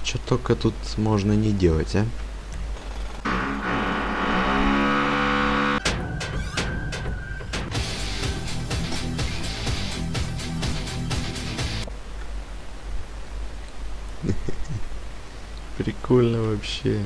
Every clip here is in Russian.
Что только тут можно не делать, а? Прикольно вообще.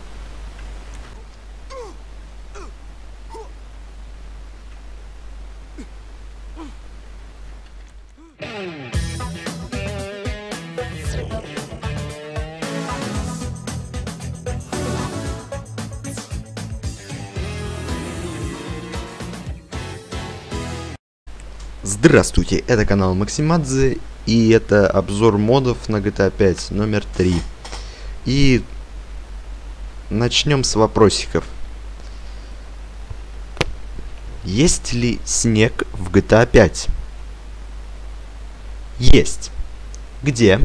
Здравствуйте, это канал Максимадзе, и это обзор модов на GTA 5 номер 3. И начнем с вопросиков. Есть ли снег в GTA 5? Есть. Где?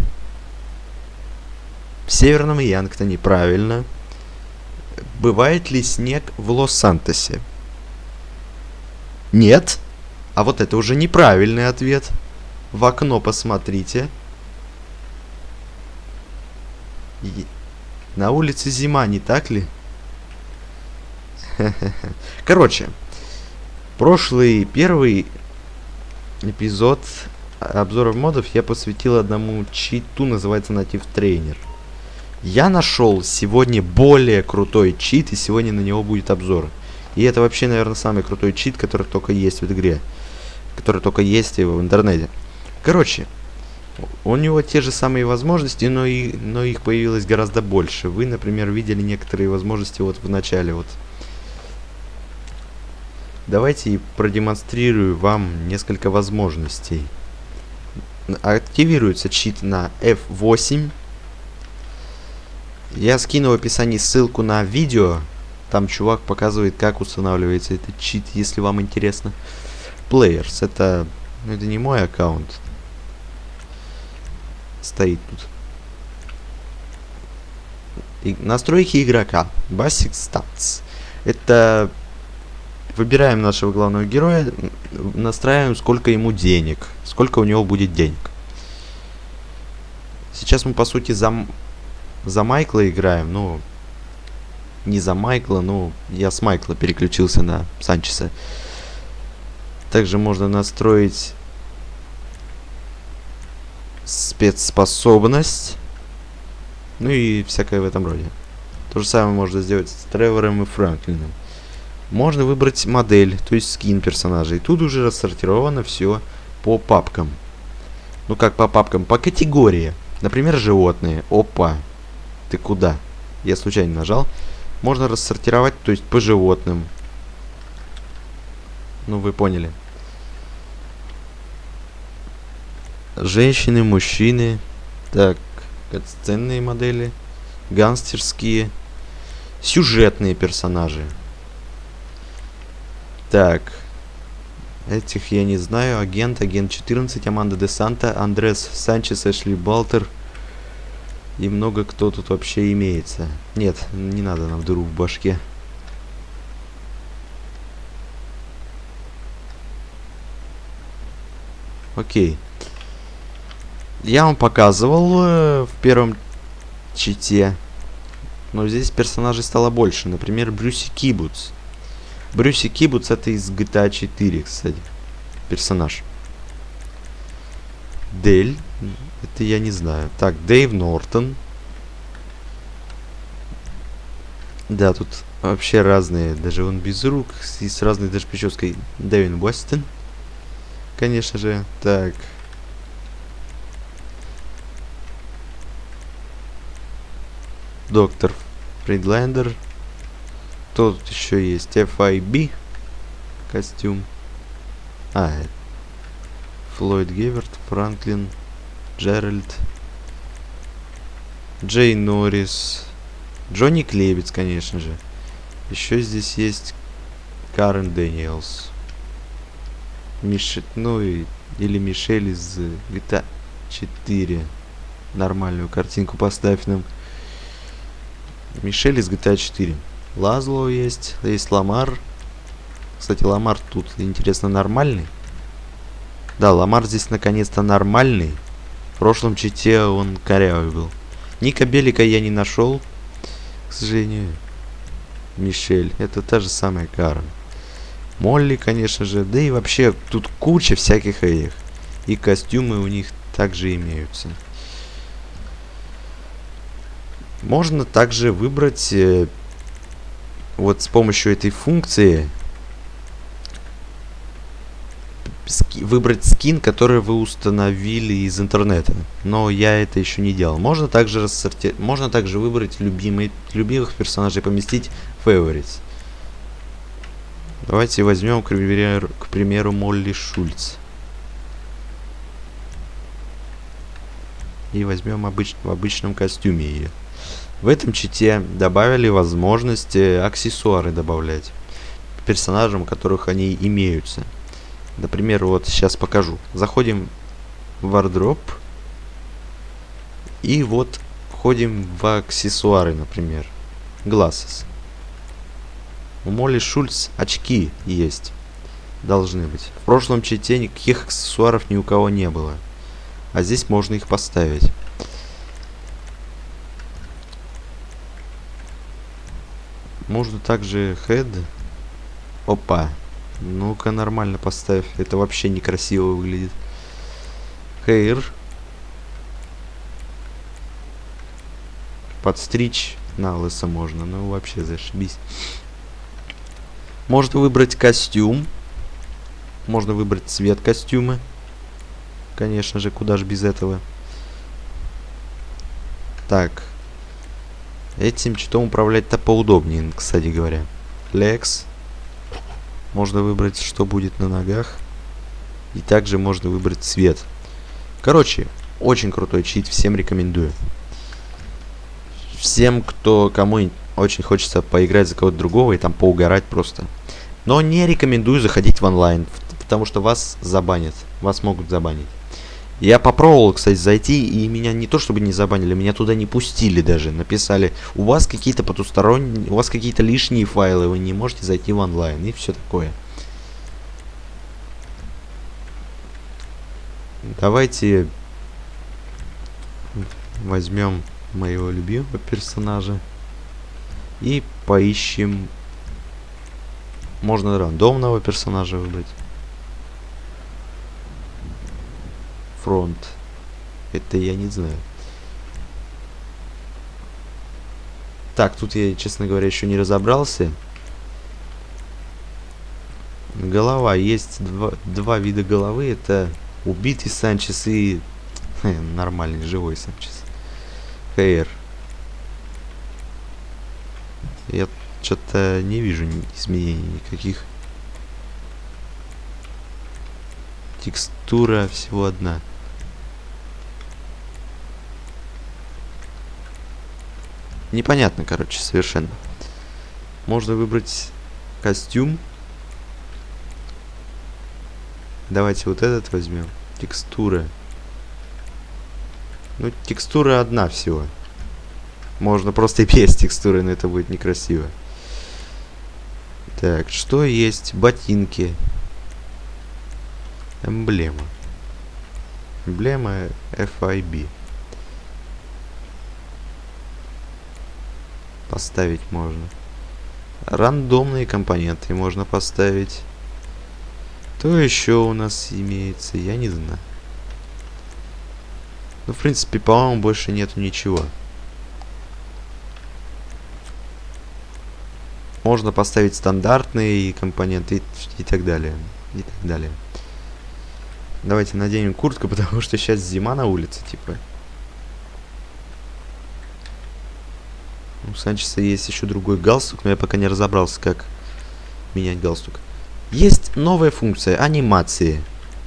В Северном Янгтоне, правильно. Бывает ли снег в Лос-Сантосе? Нет. А вот это уже неправильный ответ. В окно посмотрите. На улице зима, не так ли? Короче, прошлый первый эпизод обзоров модов я посвятил одному читу, называется Native Trainer. Я нашел сегодня более крутой чит, и сегодня на него будет обзор. И это вообще, наверное, самый крутой чит, который только есть в игре. Который только есть в интернете. Короче, у него те же самые возможности, но их появилось гораздо больше. Вы, например, видели некоторые возможности вот в начале. Вот. Давайте продемонстрирую вам несколько возможностей. Активируется чит на F8. Я скину в описании ссылку на видео. Там чувак показывает, как устанавливается этот чит, если вам интересно. Players, это не мой аккаунт. Стоит тут. И настройки игрока. Basic Stats. Это выбираем нашего главного героя, настраиваем, сколько ему денег, сколько у него будет денег. Сейчас мы, по сути, за Майкла играем, ну, не за Майкла, но я с Майкла переключился на Санчеса. Также можно настроить спецспособность, ну и всякое в этом роде. То же самое можно сделать с Тревором и Франклином. Можно выбрать модель, то есть скин персонажей. Тут уже рассортировано все по папкам. Ну как по папкам? По категории. Например, животные. Опа. Ты куда? Я случайно нажал. Можно рассортировать, то есть по животным. Ну, вы поняли. Женщины, мужчины. Так, сценные модели. Гангстерские. Сюжетные персонажи. Так. Этих я не знаю. Агент 14, Аманда де Санта, Андрес Санчес, Эшли Балтер. И много кто тут вообще имеется. Нет, не надо нам дыру в башке. Окей. Я вам показывал в первом чите. Но здесь персонажей стало больше. Например, Брюси Кибутс. Брюси Кибутс это из GTA 4, кстати. Персонаж. Дель. Это я не знаю. Так, Дэйв Нортон. Да, тут вообще разные. Даже он без рук. И с разной даже прической. Дэвин Уэстон. Конечно же. Так. Доктор Фридлендер. Кто тут еще есть? FIB. Костюм. Флойд Геверт, Франклин, Джеральд, Джей Норрис, Джонни Клебец, конечно же. Еще здесь есть Карен Дэниелс. Или Мишель из GTA 4. Нормальную картинку поставь нам. Мишель из GTA 4. Лазло есть. Есть Ламар. Кстати, Ламар тут, интересно, нормальный. Да, Ламар здесь наконец-то нормальный. В прошлом чите он корявый был. Ника Белика я не нашел, к сожалению. Мишель, это та же самая Карен. Молли, конечно же, да и вообще тут куча всяких этих. И костюмы у них также имеются. Можно также выбрать вот с помощью этой функции выбрать скин, который вы установили из интернета. Но я это еще не делал. Можно также можно также выбрать любимых персонажей, поместить в favorites. Давайте возьмем, к примеру, Молли Шульц. И возьмем в обычном костюме ее. В этом чите добавили возможность аксессуары добавлять персонажам, у которых они имеются. Например, вот сейчас покажу. Заходим в wardrobe. И вот входим в аксессуары, например. Glasses. У Молли Шульц очки есть. Должны быть. В прошлом чите никаких аксессуаров ни у кого не было. А здесь можно их поставить. Можно также head. Опа. Ну-ка, нормально поставь. Это вообще некрасиво выглядит. Hair. Подстричь на лысо можно. Ну, вообще зашибись. Можно выбрать костюм. Можно выбрать цвет костюма. Конечно же, куда же без этого. Так. Этим читом управлять-то поудобнее, кстати говоря. Legs. Можно выбрать, что будет на ногах. И также можно выбрать цвет. Короче, очень крутой чит. Всем рекомендую. Всем, кому очень хочется поиграть за кого-то другого и там поугарать просто. Но не рекомендую заходить в онлайн. Потому что вас забанят. Вас могут забанить. Я попробовал, кстати, зайти, и меня не то чтобы не забанили, меня туда не пустили даже. Написали, у вас какие-то потусторонние, у вас какие-то лишние файлы, вы не можете зайти в онлайн, и все такое. Давайте возьмем моего любимого персонажа и поищем. Можно рандомного персонажа выбрать. Фронт. Это я не знаю. Так, тут я, честно говоря, еще не разобрался. Голова. Есть два вида головы. Это убитый Санчес и нормальный, живой Санчес. Hair. Я что-то не вижу изменений никаких. Текстура всего одна. Непонятно, короче, совершенно. Можно выбрать костюм. Давайте вот этот возьмем. Текстура. Ну, текстура одна всего. Можно просто и без текстуры, но это будет некрасиво. Так, что есть? Ботинки. Эмблема. Эмблема FIB. Поставить можно. Рандомные компоненты можно поставить. Что еще у нас имеется? Я не знаю. Ну, в принципе, по-моему, больше нету ничего. Можно поставить стандартные компоненты и так далее. И так далее. Давайте наденем куртку, потому что сейчас зима на улице, типа. У Санчеса есть еще другой галстук, но я пока не разобрался, как менять галстук. Есть новая функция анимации.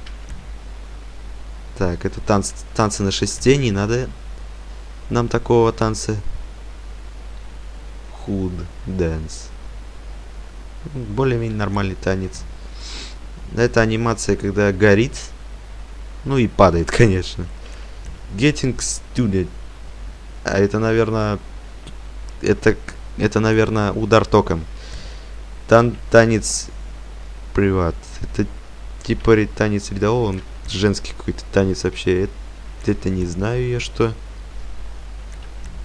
Так, это танцы на шесте, не надо нам такого танца. Hood Dance. Более-менее нормальный танец. Это анимация, когда горит. Ну и падает, конечно. Getting Student. А это, наверное... Это, наверное, удар током. Танец приват. Это типа танец рядового. Он женский какой-то танец вообще. Это не знаю я что.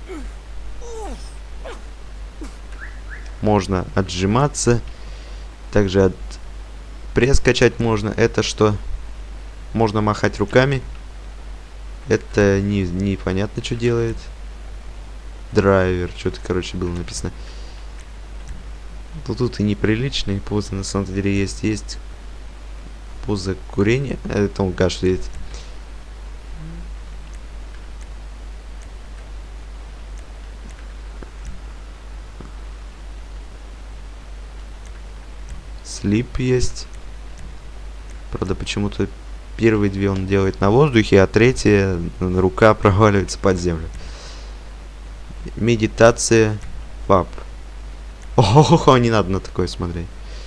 Можно отжиматься. Также пресс качать можно. Это что? Можно махать руками. Это непонятно, что делает. Драйвер. Что-то, короче, было написано. Тут и неприличные позы, на самом деле, есть. Есть поза курения. Это он кашляет. Слип есть. Правда, почему-то первые две он делает на воздухе, а третья рука проваливается под землю. Медитация. Пап. Ого, не надо на такое смотреть.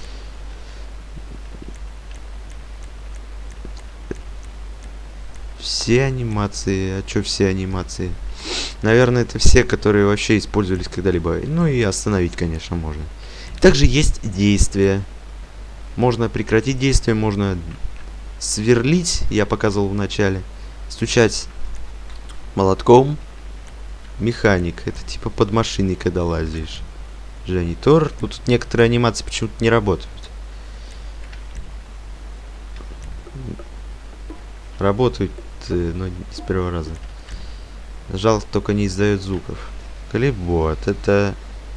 Все анимации. А чё все анимации? Наверное, это все, которые вообще использовались когда-либо. Ну и остановить, конечно, можно. Также есть действия. Можно прекратить действие, можно сверлить, я показывал в начале. Стучать молотком. Механик. Это типа под машиной, когда лазишь. Жанитор. Тут некоторые анимации почему-то не работают. Работают, но не с первого раза. Жалко, только не издает звуков. Клипборд. Это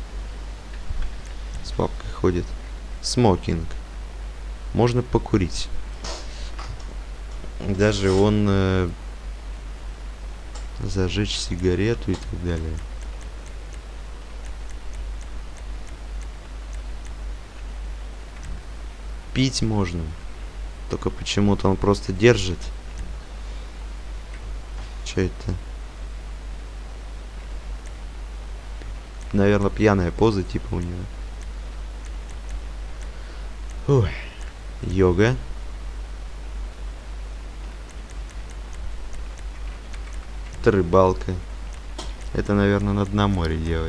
с папкой ходит. Смокинг. Можно покурить. Даже он зажечь сигарету и так далее. Пить можно. Только почему-то он просто держит. Что это? Наверное, пьяная поза типа у него. Ой. Йога. Это рыбалка. Это, наверное, надо на море делать.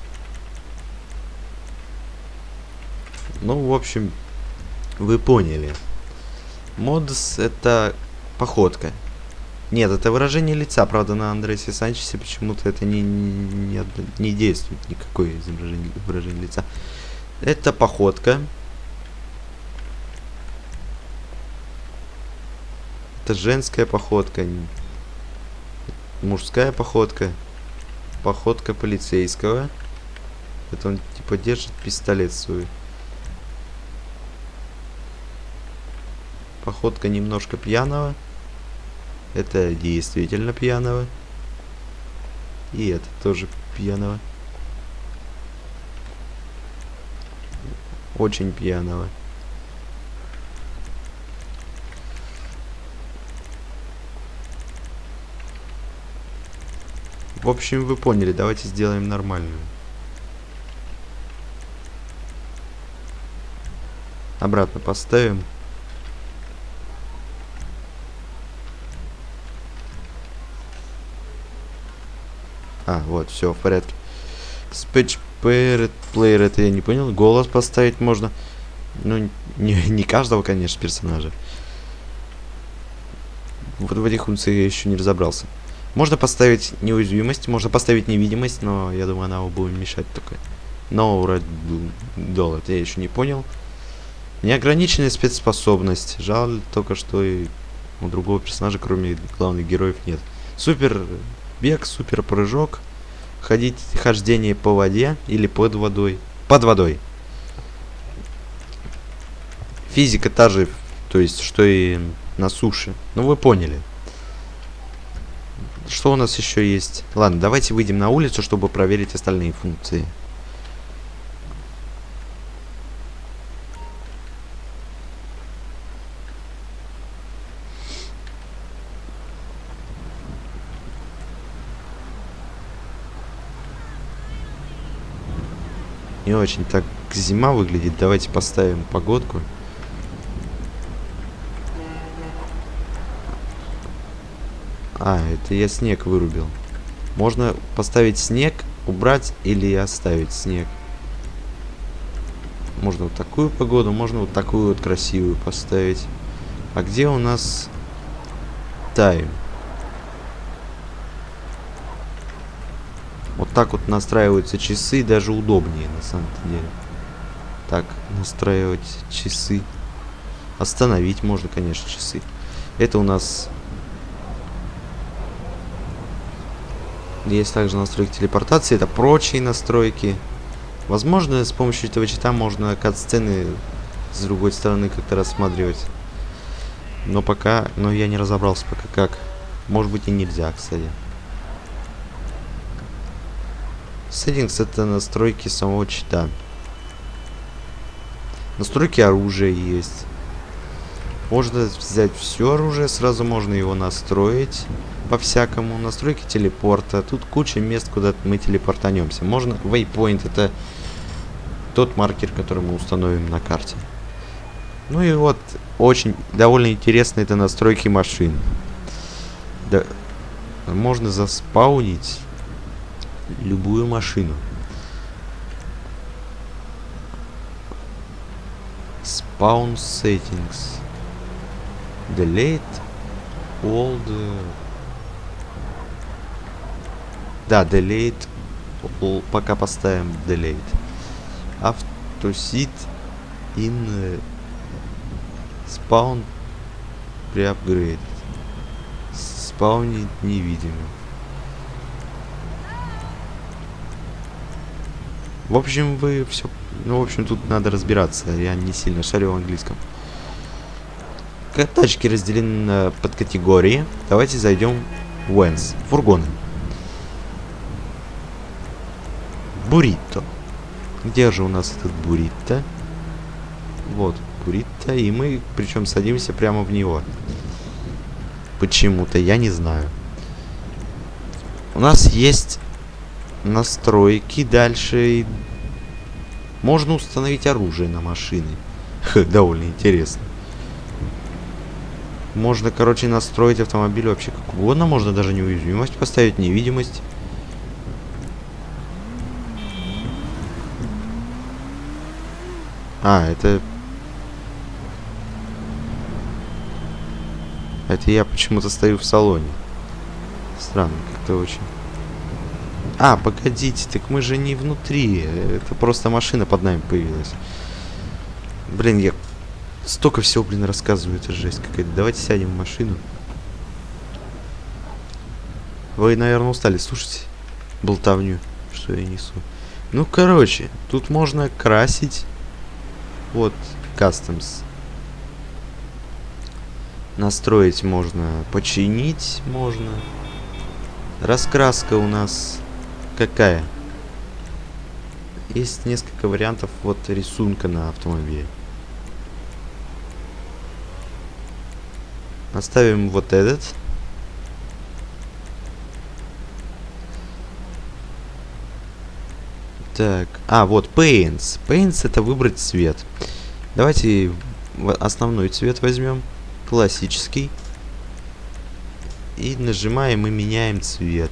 Ну, в общем, вы поняли. Модус — это походка. Нет, это выражение лица. Правда, на Андреасе Санчесе почему-то это не действует. Никакое выражение лица. Это походка. Это женская походка. Мужская походка. Походка полицейского. Это он типа держит пистолет свой. Походка немножко пьяного. Это действительно пьяного. И это тоже пьяного. Очень пьяного. В общем, вы поняли. Давайте сделаем нормальную. Обратно поставим. А, вот, все в порядке. Speech Player, это я не понял. Голос поставить можно. Ну, не каждого, конечно, персонажа. Вот в этих функциях я еще не разобрался. Можно поставить неуязвимость, можно поставить невидимость, но я думаю, она будет мешать только. Но вроде доллар, я еще не понял. Неограниченная спецспособность. Жаль только, что и у другого персонажа, кроме главных героев, нет. Супер бег, супер прыжок. Хождение по воде или под водой. Под водой. Физика та же, то есть, что и на суше. Ну, вы поняли. Что у нас еще есть? Ладно, давайте выйдем на улицу, чтобы проверить остальные функции. Не очень так зима выглядит. Давайте поставим погодку. А, это я снег вырубил. Можно поставить снег, убрать или оставить снег. Можно вот такую погоду, можно вот такую вот красивую поставить. А где у нас тайм? Вот так вот настраиваются часы, даже удобнее на самом-то деле. Так, настраивать часы. Остановить можно, конечно, часы. Это у нас... Есть также настройки телепортации, это прочие настройки. Возможно, с помощью этого чита можно кат-сцены с другой стороны как-то рассматривать. Но пока... Но я не разобрался пока как. Может быть и нельзя, кстати. Settings — это настройки самого чита. Настройки оружия есть. Можно взять все оружие, сразу можно его настроить по-всякому. Настройки телепорта. Тут куча мест, куда мы телепортанемся. Можно... Waypoint — это тот маркер, который мы установим на карте. Ну и вот, очень довольно интересно, это настройки машин. Да, можно заспаунить любую машину. Spawn settings. Delete all the... Да, delete all. Пока поставим delete. Auto sit in spawn при апгрейд. Спаунить невидимо. В общем, вы все... Ну, в общем, тут надо разбираться. Я не сильно шарю в английском. Тачки разделены на подкатегории. Давайте зайдем в Vans. Фургоны. Буррито. Где же у нас этот буррито? Вот, буррито. И мы, причем, садимся прямо в него. Почему-то, я не знаю. У нас есть настройки дальше. Можно установить оружие на машины. Довольно интересно. Можно, короче, настроить автомобиль вообще как угодно. Можно даже неуязвимость поставить, невидимость. А, это я почему-то стою в салоне. Странно, как-то очень. А, погодите, так мы же не внутри. Это просто машина под нами появилась. Блин, я столько всего, блин, рассказываю. Это жесть какая-то. Давайте сядем в машину. Вы, наверное, устали слушать болтовню, что я несу. Ну, короче, тут можно красить. Вот, Customs. Настроить можно, починить можно. Раскраска у нас какая? Есть несколько вариантов вот рисунка на автомобиле. Оставим вот этот. Так, вот Paints. Paints — это выбрать цвет. Давайте основной цвет возьмем. Классический. И нажимаем и меняем цвет.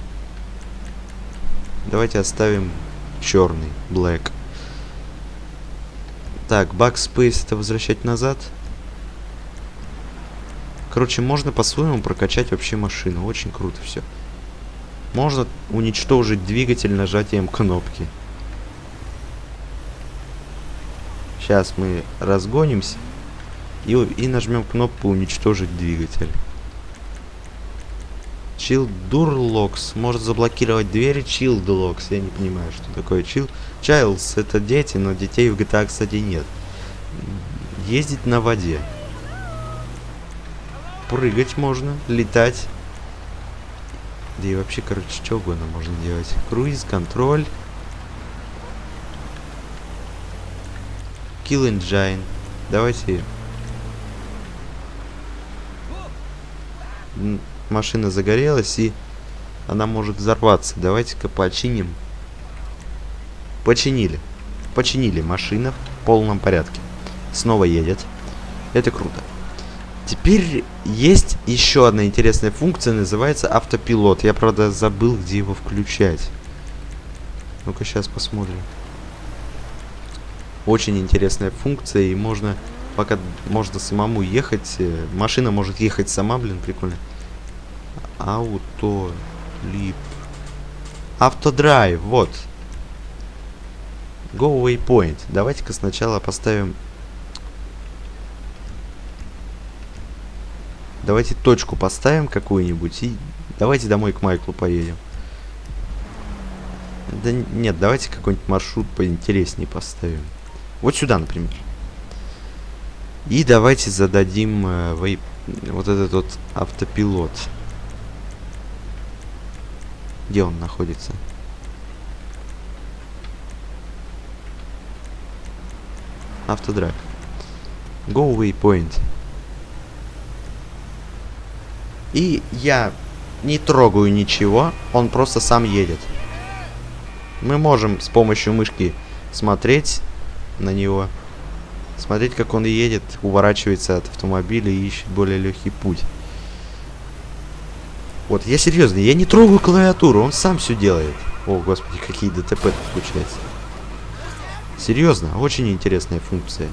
Давайте оставим черный, black. Так, backspace — это возвращать назад. Короче, можно по-своему прокачать вообще машину. Очень круто все. Можно уничтожить двигатель нажатием кнопки. Сейчас мы разгонимся и нажмем кнопку уничтожить двигатель. Child Door Locks может заблокировать двери. Child Locks, я не понимаю, что такое Child. Childs — это дети, но детей в GTA, кстати, нет. Ездить на воде. Прыгать можно, летать. Да и вообще, короче, что угодно можно делать. Круиз, контроль. Kill Engine. Давайте. Машина загорелась, и она может взорваться. Давайте-ка починим. Починили. Починили машину в полном порядке. Снова едет. Это круто. Теперь есть еще одна интересная функция, называется автопилот. Я, правда, забыл, где его включать. Ну-ка, сейчас посмотрим. Очень интересная функция, и можно самому ехать. Машина может ехать сама, блин, прикольно. Ауто, лип. Автодрайв, вот. Go waypoint. Давайте-ка сначала поставим... Давайте точку поставим какую-нибудь и давайте домой к Майклу поедем. Да нет, давайте какой-нибудь маршрут поинтереснее поставим. Вот сюда, например. И давайте зададим вот этот вот автопилот. Где он находится? Автодрайв. Go waypoint. И я не трогаю ничего, он просто сам едет. Мы можем с помощью мышки смотреть на него. Смотреть, как он едет, уворачивается от автомобиля и ищет более легкий путь. Вот, я серьезно, я не трогаю клавиатуру, он сам все делает. О, господи, какие ДТП тут случаются. Серьезно, очень интересная функция.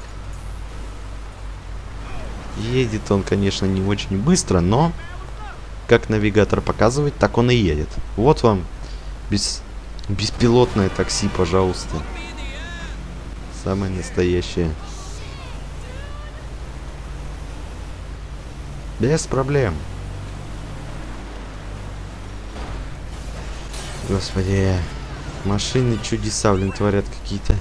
Едет он, конечно, не очень быстро, но как навигатор показывает, так он и едет. Вот вам беспилотное такси, пожалуйста. Самое настоящее. Без проблем. Господи, машины чудеса, блин, творят какие-то.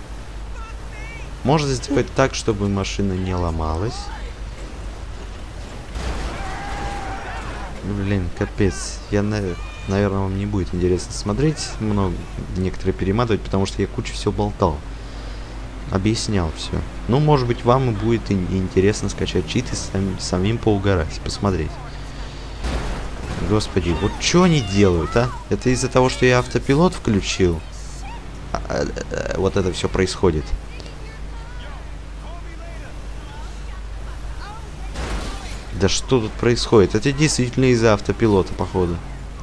Можно сделать так, чтобы машина не ломалась. Блин, капец. Наверное, вам не будет интересно смотреть. Некоторые перематывать, потому что я кучу всего болтал. Объяснял все. Ну, может быть, вам и будет интересно скачать чит и самим поугарать, посмотреть. Господи, вот что они делают, а? Это из-за того, что я автопилот включил? Вот это все происходит. Да что тут происходит? Это действительно из-за автопилота, походу.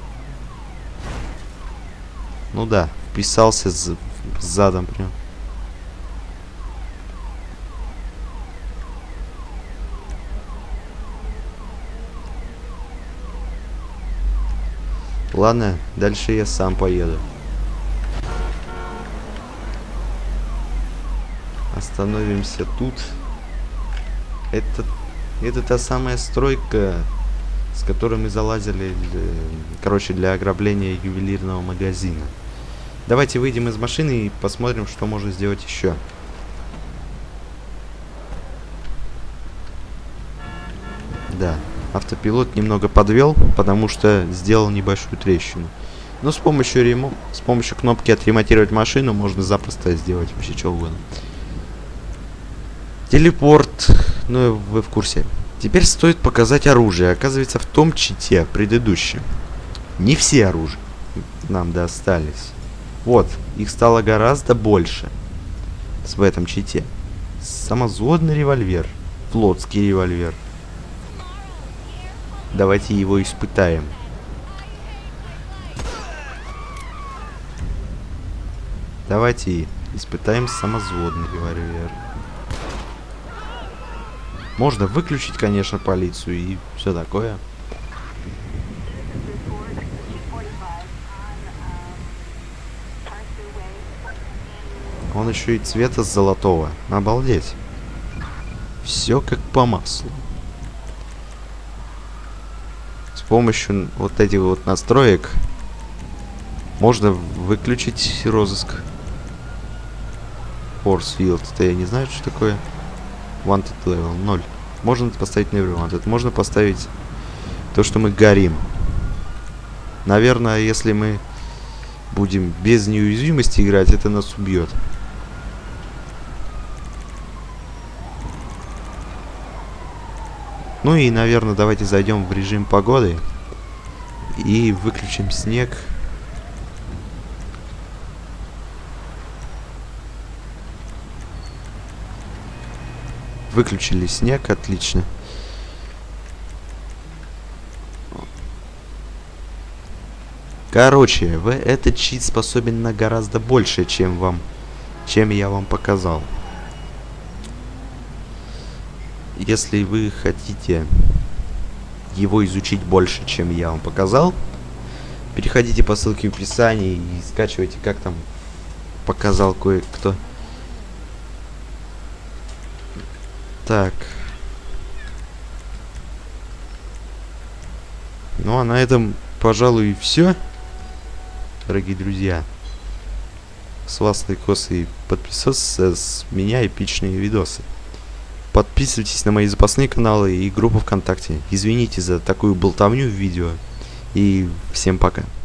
Ну да, вписался задом прям. Ладно, дальше я сам поеду. Остановимся тут. Это та самая стройка, с которой мы залазили, короче, для ограбления ювелирного магазина. Давайте выйдем из машины и посмотрим, что можно сделать еще. Да, автопилот немного подвел, потому что сделал небольшую трещину. Но с помощью кнопки «Отремонтировать машину» можно запросто сделать вообще что угодно. Телепорт, ну вы в курсе. Теперь стоит показать оружие. Оказывается, в том чите предыдущем не все оружия нам достались. Вот, их стало гораздо больше в этом чите. Самозводный револьвер, флотский револьвер. Давайте его испытаем. Давайте испытаем самозводный револьвер. Можно выключить, конечно, полицию и все такое. Он еще и цвета золотого. Обалдеть. Все как по маслу. С помощью вот этих вот настроек можно выключить розыск. Force Field. Это я не знаю, что такое. Wanted level 0. Можно поставить Never Wanted. Можно поставить то, что мы горим. Наверное, если мы будем без неуязвимости играть, это нас убьет. Ну и, наверное, давайте зайдем в режим погоды и выключим снег. Выключили снег, отлично. Короче, этот чит способен на гораздо больше, чем я вам показал. Если вы хотите его изучить больше, чем я вам показал, Переходите по ссылке в описании и скачивайте, как там показал кое-кто. Так. Ну а на этом, пожалуй, все, дорогие друзья. С вас лайкосы и подписывайтесь, с меня эпичные видосы. Подписывайтесь на мои запасные каналы и группу ВКонтакте. Извините за такую болтовню в видео. И всем пока.